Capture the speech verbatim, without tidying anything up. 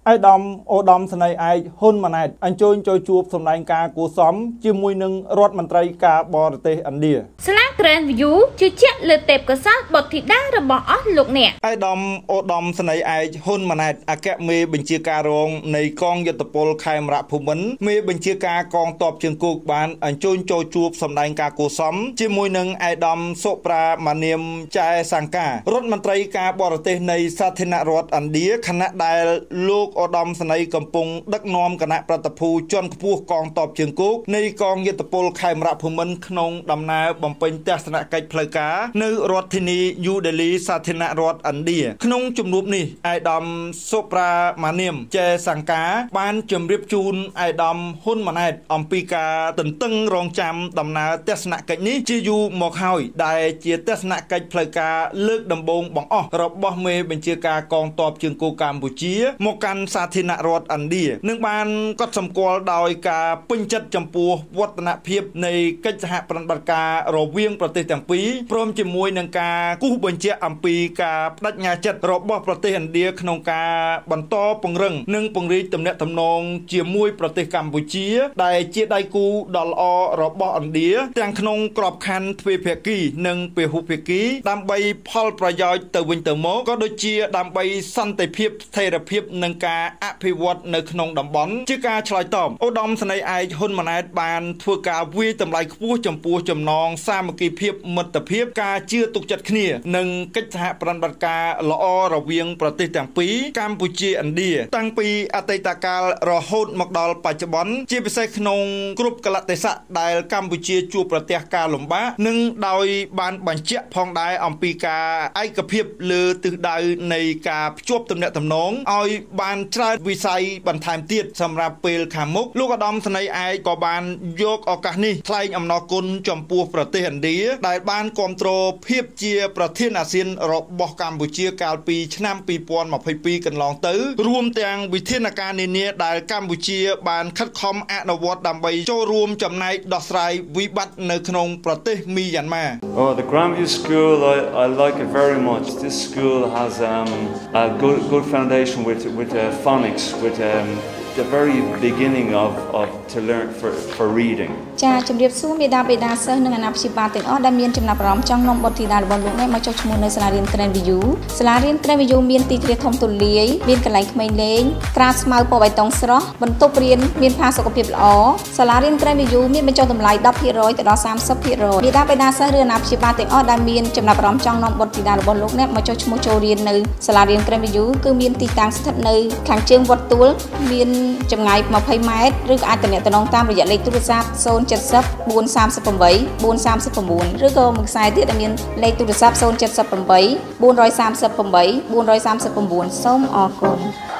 ឯកឧត្តមស្នេហ៍ឯកហ៊ុនម៉ាណែតអញ្ជើញចូលជួបសម្ដែងការគួសមជាមួយនឹងរដ្ឋមន្ត្រីការបរទេសឥណ្ឌាស្លាក Grand View ជឿជាក់លើទេពកោសល្យបុត្រធីតារបស់អស់លោកអ្នកឯកឧត្តមស្នេហ៍ឯកហ៊ុនម៉ាណែតអគ្គមេបញ្ជាការរងនៃកងយុទ្ធពលខេមរៈភូមិន្ទមេបញ្ជាការកងទ័ពជើងគោកបានអញ្ជើញចូលជួបសម្ដែងការគួសមជាមួយនឹងឯកឧត្តមសុប្រាម៉ានាមចែសង្ការរដ្ឋមន្ត្រីការបរទេសនៃសាធារណរដ្ឋឥណ្ឌាខណៈដែលលោកឧត្តមស្នេហ៍កំពុងដឹកនាំគណៈប្រតិភូជាន់ខ្ពស់កងទ័ពជើងគោកនៃកងយុទ្ធពលខេមរៈភូមិន្ទក្នុងដំណើរបំពេញទស្សនកិច្ចផ្លូវការនៅរដ្ឋធានីយូដេលីសាធារណរដ្ឋឥណ្ឌាក្នុងជំនួបនេះឯកឧត្តមសុប្រាម៉ានាមចែសង្ការបានជម្រាបជូនឯកឧត្តមហ៊ុនម៉ាណែតអំពីការទន្ទឹងរង់ចាំដំណើរទស្សនកិច្ចនេះជាយូរមកហើយដែលជាទស្សនកិច្ចផ្លូវការលើកដំបូងបង្អស់របស់មេបញ្ជាការកងទ័ពជើងគោកកម្ពុជាមកកាន់សាធារណរដ្ឋឥណ្ឌានឹងបានកត់សម្គាល់ដោយការពេញចិត្តចំពោះវឌ្ឍនភាពនៃកិច្ចសហប្រតិបត្តិការរវាងប្រទេសទាំងពីរព្រមជាមួយនឹងការគូសបញ្ជាក់អំពីការបដិញ្ញាចិត្តរបស់ប្រទេសឥណ្ឌាក្នុងការបន្តពង្រឹងនិងពង្រីកទំនាក់ទំនងជាមួយប្រទេសកម្ពុជាដែលជាដៃគូដ៏ល្អរបស់ឥណ្ឌាទាំងក្នុងក្របខ័ណ្ឌទ្វេភាគីនិងពហុភាគីដើម្បីផលប្រយោជន៍ទៅវិញទៅមកក៏ដូចជាដើម្បីសន្តិភាពស្ថិរភាពនិងការអភិវឌ្ឍនៅក្នុងតំបន់ជាការឆ្លើយតបឧត្តមស្នេហ៍ឯកហ៊ុនម៉ាណែតបានធ្វើការវាយតម្លៃខ្ពស់ចំពោះចំណងសាមគ្គីភាពមិត្តភាពការជឿទុកចិត្តគ្នានិងកិច្ចសហប្រតិបត្តិការល្អរវាងប្រទេសទាំងពីរកម្ពុជាឥណ្ឌាតាំងពីអតីតកាលរហូតមកដល់បច្ចុប្បន្នជាពិសេសក្នុងគ្រប់កលៈទេសៈដែលកម្ពុជាជួបប្រទះការលំបាកនិងដោយបានបញ្ជាក់ផងដែរអំពីការឯកភាពលើទិសដៅនៃការភ្ជាប់ទំនាក់ទំនងឲ្យបានច្រើនវិស័យបន្ថែមទៀតសម្រាប់ពេលខាងមុខលោកឧត្តមស្នេហ៍ឯកក៏បានយកឱកាសនេះថ្លែងអំណរគុណចំពោះប្រទេសឥណ្ឌាដែលបានគ្រប់គ្រងភាពជាប្រធានអាស៊ានរបស់កម្ពុជាកាលពីឆ្នាំពីរពាន់ម្ភៃពីរកន្លងទៅរួមទាំងវិធានការនានាដែលកម្ពុជាបានខិតខំអនុវត្តដើម្បីចូលរួមចំណែកដោះស្រាយវិបត្តិនៅក្នុងប្រទេសមីយ៉ាន់ម៉ា Oh, the Grandview School, I, I like it very much. This school has um, a good good foundation with with uh, phonics, with um, the very beginning of of to learn for for reading. ចាជំរាបសួរមេដាបេដាសិស្សនិងអាណាព្យាបាលទាំងអស់ដែលមានចំណាប់អារម្មណ៍ចង់នាំបុត្រធីតារបស់លោកអ្នកមកចុះឈ្មោះនៅសាលារៀន Grand View សាលារៀន Grand View មានទីធ្លាធំទូលាយមានកន្លែងក្មេងលេងក្រាលស្មៅពណ៌បៃតងស្រស់បន្ទប់រៀនមានផាសុកភាពល្អសាលារៀន Grand View មានបញ្ចុះតម្លៃ ដប់ភាគរយ ទៅដល់ សាមសិបភាគរយ មេដាបេដាសិស្សឬអាណាព្យាបាលទាំងអស់ដែលមានចំណាប់អារម្មណ៍ចង់នាំបុត្រធីតារបស់លោកអ្នកមកចុះឈ្មោះចូលរៀននៅសាលារៀន Grand View គឺមានទីតាំងស្ថិតនៅខាងជើងវត្តទួលមានចម្ងាយម្ភៃម៉ែត្រឬក៏អាចទំនាក់ទំនងតាមរយៈលេខទូរស័ព្ទ ศูนย์ เจ็ด ศูนย์ បួន สาม แปด បួន สาม เก้า ឬក៏មួយខ្សែទៀតដែលមានលេខទូរស័ព្ទ ศูนย์ เจ็ด แปด บួន สาม แปด បួន สาม แปด បួន สาม เก้า សូមអរគុណ